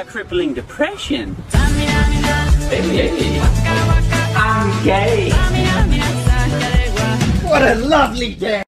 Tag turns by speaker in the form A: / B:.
A: about crippling depression. Hey, I'm gay. What a lovely day.